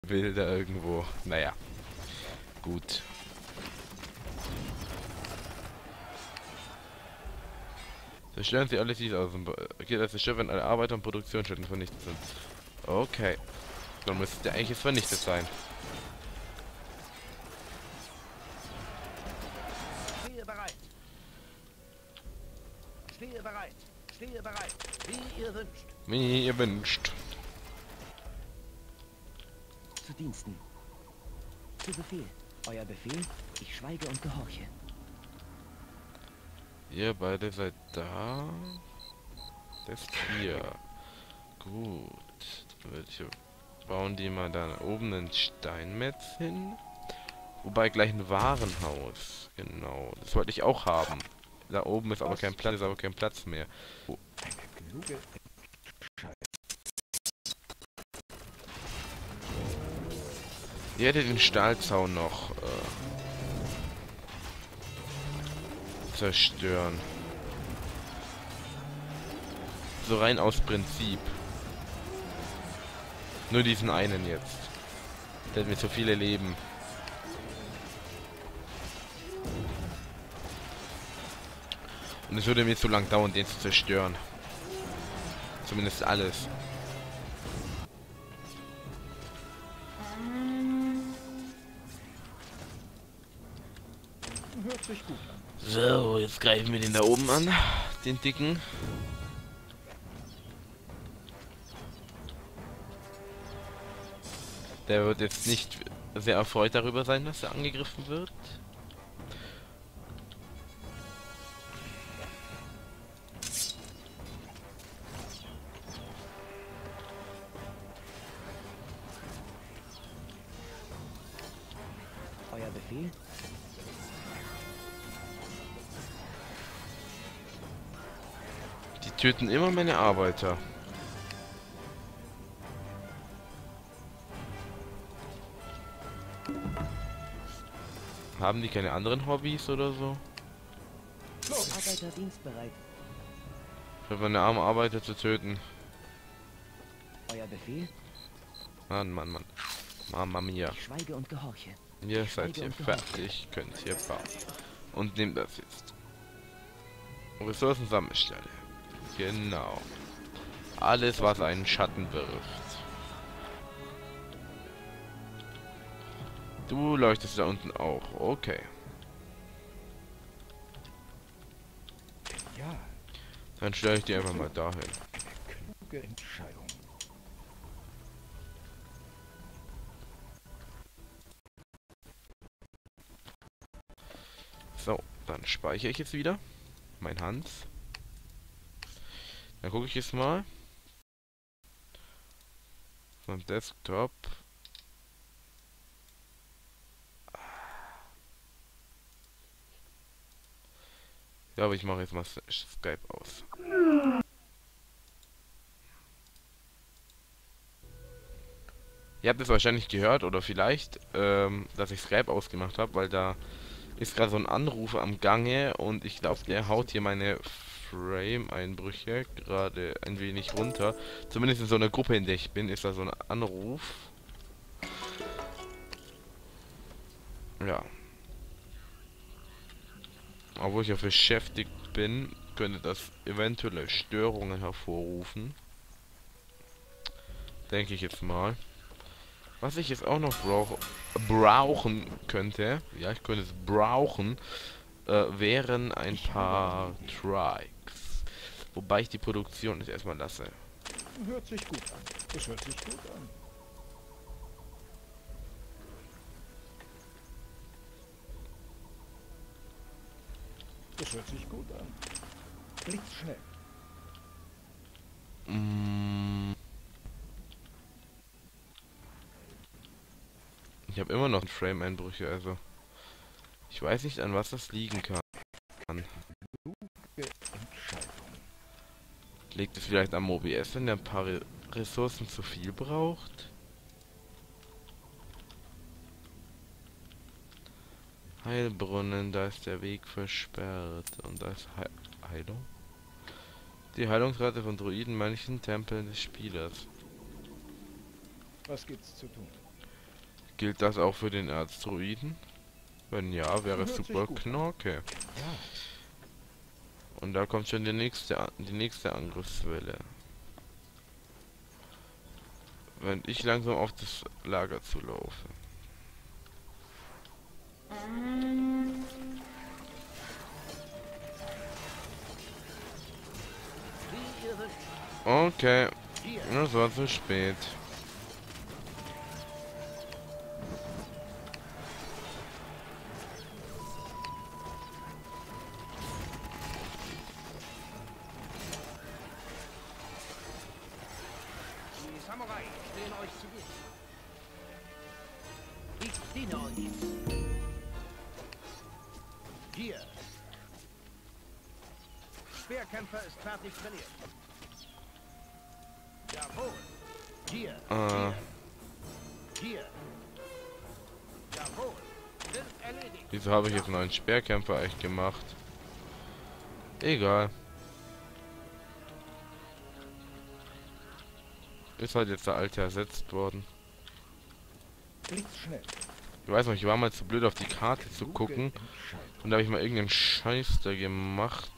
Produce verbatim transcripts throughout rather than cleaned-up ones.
Bilder irgendwo. Naja, gut. Zerstören Sie alles dies aus dem Ba- Okay, das Schiff, wenn alle Arbeiter und Produktionsstätten vernichtet sind. Okay. Dann müsste der eigentlich jetzt vernichtet sein. Stehe bereit. Stehe bereit. Stehe bereit. Wie ihr wünscht. Wie ihr wünscht. Zu Diensten. Zu Befehl. Euer Befehl. Ich schweige und gehorche. Ihr beide seid da. Das ist hier. Gut. Dann würde ich bauen die mal da oben ein Steinmetz hin. Wobei gleich ein Warenhaus. Genau. Das wollte ich auch haben. Da oben ist aber kein Platz, ist aber kein Platz mehr. Oh. Kluge. Ihr hättet den Stahlzaun noch äh, zerstören. So rein aus Prinzip. Nur diesen einen jetzt. Der hat mir zu viele Leben. Und es würde mir zu lang dauern, den zu zerstören. Zumindest alles. Hört sich gut an. So, jetzt greifen wir den da oben an. Den dicken. Der wird jetzt nicht sehr erfreut darüber sein, dass er angegriffen wird. Euer Befehl. Die töten immer meine Arbeiter. Haben die keine anderen Hobbys oder so? Arbeiter dienstbereit. Ich habe meine armen Arbeiter zu töten. Euer Befehl. Mann, Mann, Mann. Mama mia. Ich schweige und gehorche. Ihr Ich seid schweige hier und gehorche. fertig. Könnt hier bauen. Und nehmt das jetzt. Ressourcensammelstelle. Genau. Alles, was einen Schatten wirft. Du leuchtest da unten auch. Okay. Ja, Dann stelle ich die einfach mal dahin. kluge Entscheidung. So, dann speichere ich jetzt wieder. Mein Hans. Dann gucke ich jetzt mal. So ein Desktop. Ja, aber ich mache jetzt mal Skype aus. Ihr habt es wahrscheinlich gehört oder vielleicht, ähm, dass ich Skype ausgemacht habe, weil da ist gerade so ein Anruf am Gange und ich glaube, der haut hier meine Frame-Einbrüche gerade ein wenig runter. Zumindest in so einer Gruppe, in der ich bin, ist da so ein Anruf. Ja. Obwohl ich ja beschäftigt bin, könnte das eventuelle Störungen hervorrufen. Denke ich jetzt mal. Was ich jetzt auch noch brauch brauchen könnte, ja, ich könnte es brauchen, äh, wären ein paar Trikes. Wobei ich die Produktion jetzt erstmal lasse. Hört sich gut an. Das hört sich gut an. Das hört sich gut an. Blitzschnell. Mm. Ich habe immer noch Frame-Einbrüche, also ich weiß nicht, an was das liegen kann. Kluge Entscheidung. Liegt es vielleicht am O B S, wenn der ein paar Re Ressourcen zu viel braucht? Heilbrunnen, da ist der Weg versperrt. Und da ist He Heilung? Die Heilungsrate von Druiden manchen Tempeln des Spielers. Was gibt's zu tun? Gilt das auch für den Erzdruiden? Wenn ja, wäre es super Knorke. Ja. Und da kommt schon die nächste, A- die nächste Angriffswelle. Wenn ich langsam auf das Lager zulaufe. Wie ihr wünscht. Okay, Hier. das war zu spät. Die Samurai stehen euch zu gut. Ich diene euch. Hier. Speerkämpfer ist fertig trainiert. Jawohl. Hier. Äh, Hier. Jawohl. Sind erledigt. wieso habe ich jetzt einen neuen Speerkämpfer eigentlich gemacht? Egal. Ist halt jetzt der alte ersetzt worden. Blitzschnell. Ich weiß noch, ich war mal zu blöd auf die Karte zu gucken. Und da habe ich mal irgendeinen Scheiß da gemacht.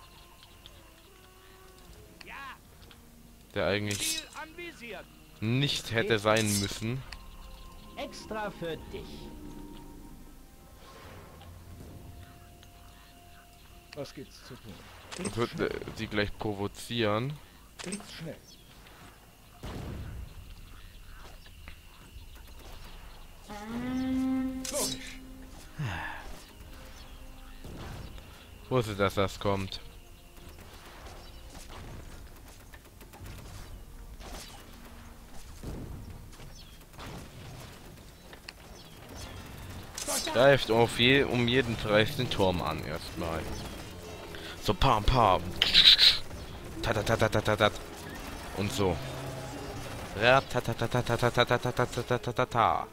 Ja. Der eigentlich Ziel anvisiert. nicht hätte sein müssen. Extra für dich. Was gibt's zu tun? Das wird äh, sie gleich provozieren. Blitzschnell. Logisch. Wusste, dass das kommt. Greift auf je, um jeden Preis den Turm an erstmal. So pam pam. Tatatatatatatat. Und so. Ratatatatatatatatatatata.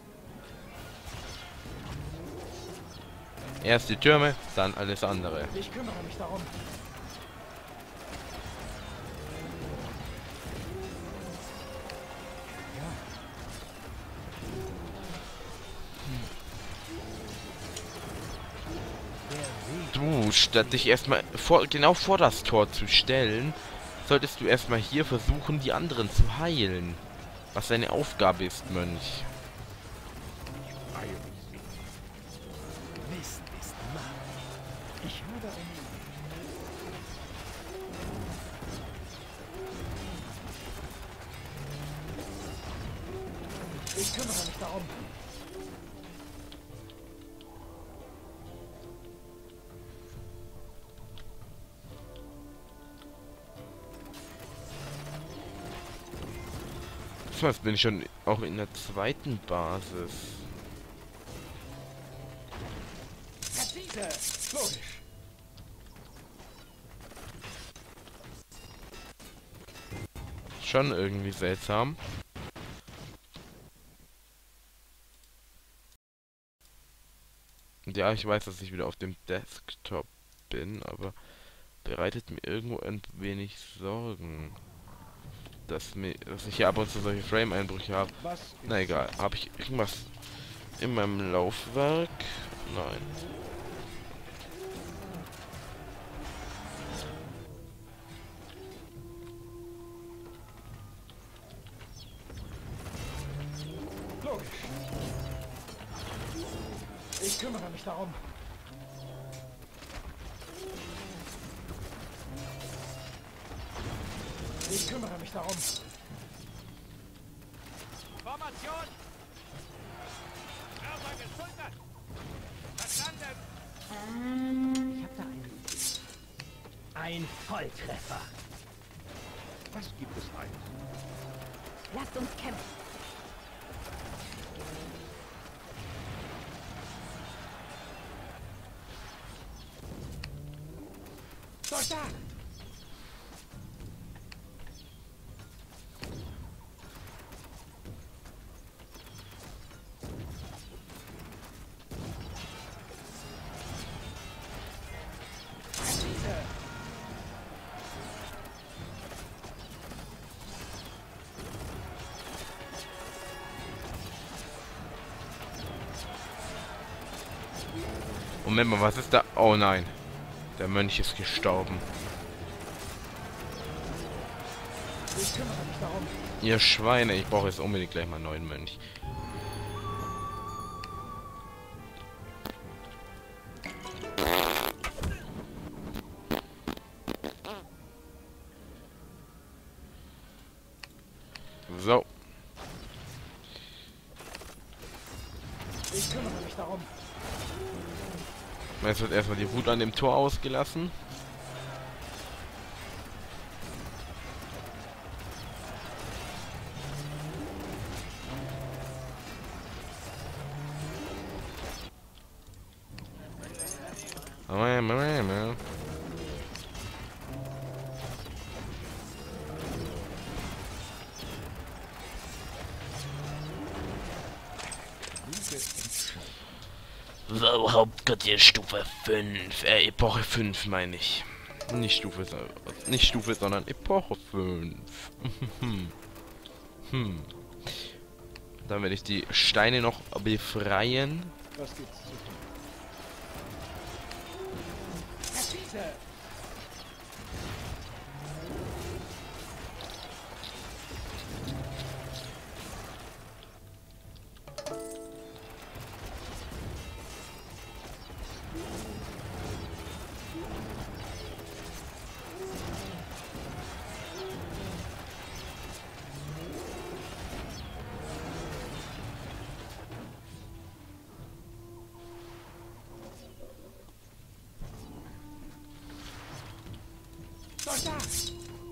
Erst die Türme, dann alles andere. Ich kümmere mich darum. Du, statt dich erstmal vor, genau vor das Tor zu stellen, solltest du erstmal hier versuchen, die anderen zu heilen. Was deine Aufgabe ist, Mönch. Mist ist Macht. Ich habe eine Idee. Ich kümmere mich darum. Jetzt bin ich schon auch in der zweiten Basis. Präzise. Logisch. Schon irgendwie seltsam. Und ja, ich weiß, dass ich wieder auf dem Desktop bin, aber bereitet mir irgendwo ein wenig Sorgen. Dass, mir, dass ich hier ab und zu solche Frame-Einbrüche habe. Was ist Na egal, habe ich irgendwas in meinem Laufwerk? Nein. logisch? Ich kümmere mich darum. Ich kümmere mich darum. Formation. Körper geschultert. Verstanden. Ich hab da einen. Ein Volltreffer. Was gibt es Neues? Lasst uns kämpfen. Soldat! Präzise! Moment mal, was ist da? Oh nein. Der Mönch ist gestorben. Ich kümmere mich darum. Ihr Schweine, ich brauche jetzt unbedingt gleich mal einen neuen Mönch. So. Ich kümmere mich darum. Jetzt wird erstmal die Wut an dem Tor ausgelassen. So, Hauptquartier Stufe fünf. Äh, Epoche fünf meine ich. Nicht Stufe, so- nicht Stufe, sondern Epoche fünf. hm. Dann werde ich die Steine noch befreien. Was gibt's zu tun? Präzise! Soldat!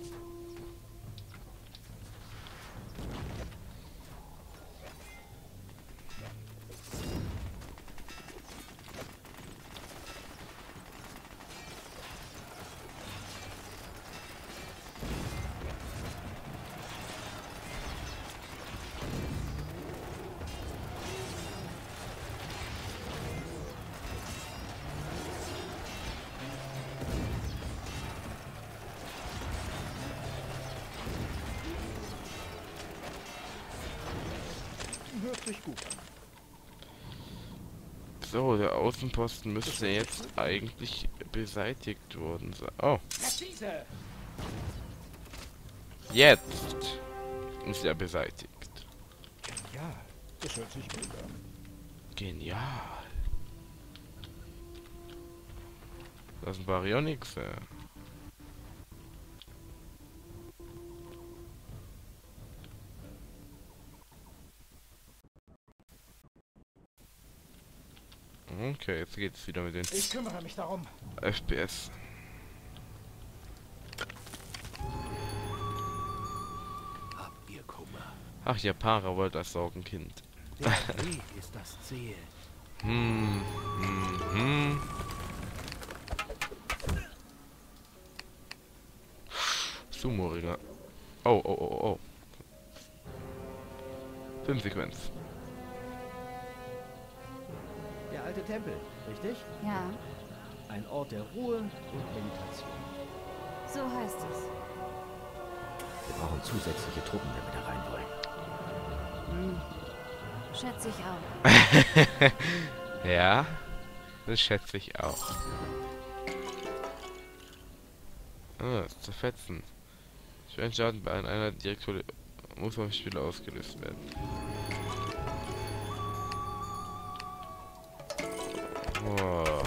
Hört sich gut an. So, der Außenposten müsste jetzt eigentlich beseitigt worden sein. Oh, Präzise! jetzt ist er beseitigt. Ja, das hört sich gut an. Genial. Das sind Baryonyx. Äh. Okay, jetzt geht's wieder mit den Ich kümmere mich darum. F P S. Habt ihr Kummer? Ach ja, Para wollte das Sorgenkind. Der Weg ist das Ziel. Hm, hm, hm. Sumo-Ringer. Oh, oh, oh, oh. Filmsequenz. Der alte Tempel, richtig? Ja, Ein Ort der Ruhe und Meditation. so heißt es. Wir brauchen zusätzliche Truppen, wenn wir da rein wollen. Schätze ich auch. Ja, das schätze ich auch. Ah, zerfetzen. Schweren Schaden bei einer Direktor muss vom Spieler ausgelöst werden. Oh.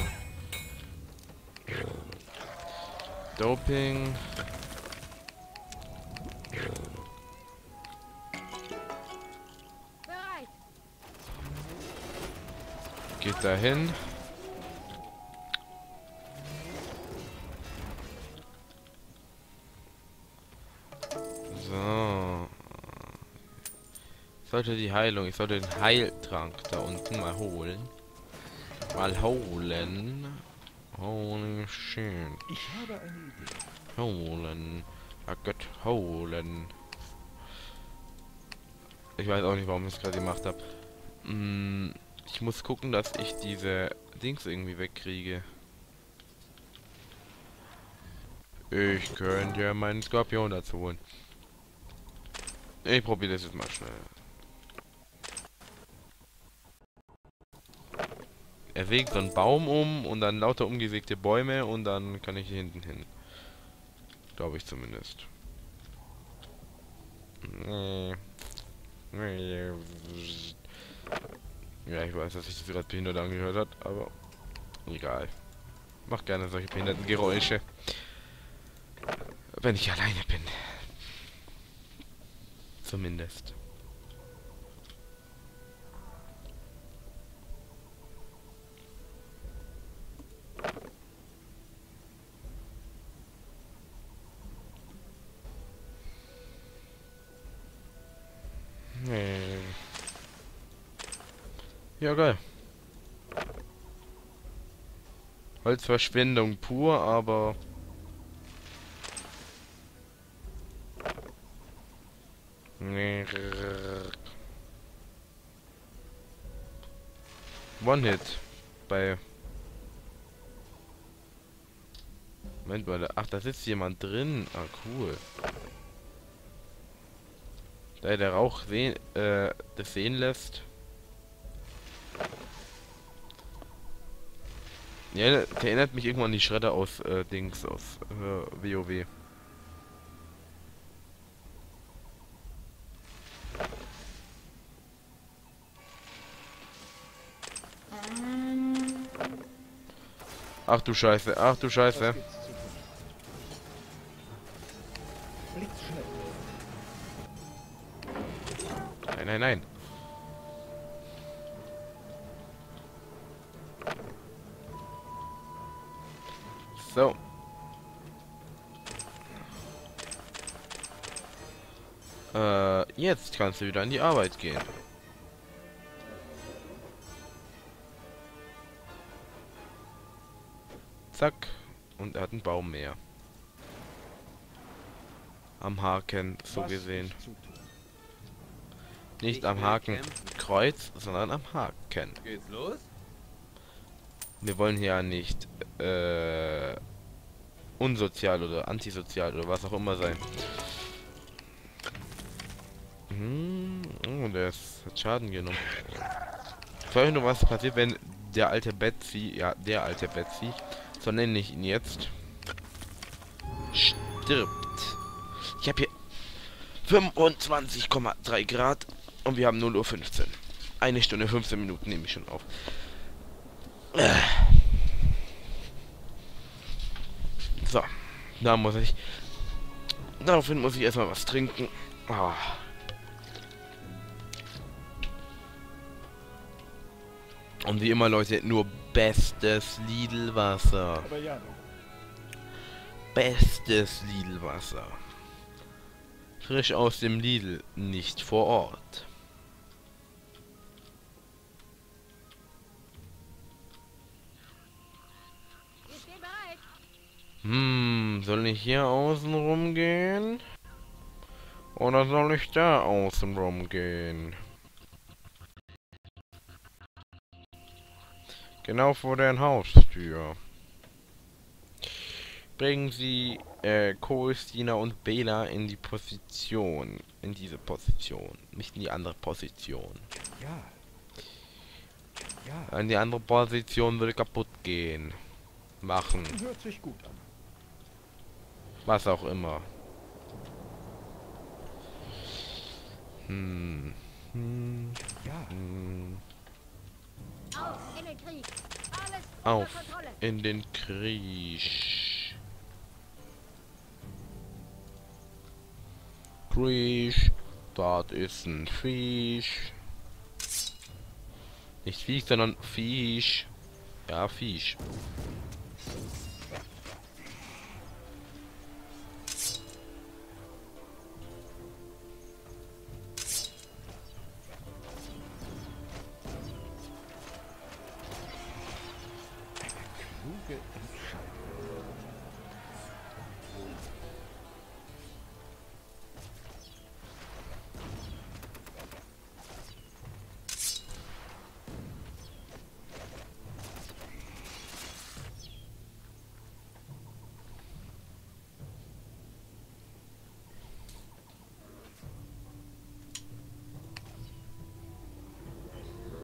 Doping. Bereit. Geht dahin. So. Ich sollte die Heilung, ich sollte den Heiltrank da unten mal holen. Mal holen. Holy shit. Ich habe eine Idee. Holen. Ja Gott, holen. Ich weiß auch nicht, warum ich es gerade gemacht habe. Hm, ich muss gucken, dass ich diese Dings irgendwie wegkriege. Ich könnte ja meinen Skorpion dazu holen. Ich probiere das jetzt mal schnell. er sägt so einen Baum um und dann lauter umgesägte Bäume und dann kann ich hier hinten hin. Glaube ich zumindest. Ja, ich weiß, dass sich das gerade behindert angehört hat, aber egal. Mach gerne solche behinderten Geräusche. Wenn ich alleine bin. Zumindest. Nee. Ja, geil. Holzverschwendung pur, aber... One-Hit. Bei... Moment mal, ach, da sitzt jemand drin. Ah, cool. Da der Rauch sehen, äh, das sehen lässt. Ja, der erinnert mich irgendwann an die Schredder aus äh, Dings, aus äh, WoW. Ach du Scheiße, ach du Scheiße. Was gibt's zu tun? Blitzschnell. Nein, nein, nein. So. Äh, jetzt kannst du wieder an die Arbeit gehen. Zack. Und er hat einen Baum mehr. Am Haken, so Was gesehen. ich zutun? Nicht Ich am will Haken kämpfen. Kreuz, sondern am Haken. Geht's los? Wir wollen hier ja nicht äh, unsozial oder antisozial oder was auch immer sein. Hm, oh, der ist, hat Schaden genommen. Ich weiß nur, was passiert, wenn der alte Betsy, ja, der alte Betsy, so nenne ich ihn jetzt, stirbt. Ich habe hier fünfundzwanzig Komma drei Grad und wir haben null Uhr fünfzehn. Eine Stunde fünfzehn Minuten nehme ich schon auf. So, da muss ich, daraufhin muss ich erstmal was trinken. Ah. Und wie immer, Leute, nur bestes Lidl-Wasser. Aber ja, Bestes Lidl-Wasser. Frisch aus dem Lidl, nicht vor Ort. Wir stehen bereit. Hm, soll ich hier außen rumgehen? Oder soll ich da außen rumgehen? Genau vor deren Haustür. Bringen Sie äh, Christina und Bela in die Position. In diese Position. Nicht in die andere Position. ja. Ja, In die andere Position würde kaputt gehen. Machen. hört sich gut an. Was auch immer. Hm. Hm. Ja, Hm. Auf in den Krieg. Alles Auf unter Kontrolle. in den Krieg. Krieg. Dort ist ein Fisch. Nicht Fisch, sondern Fisch. Ja, Fisch. kluge Entscheidung.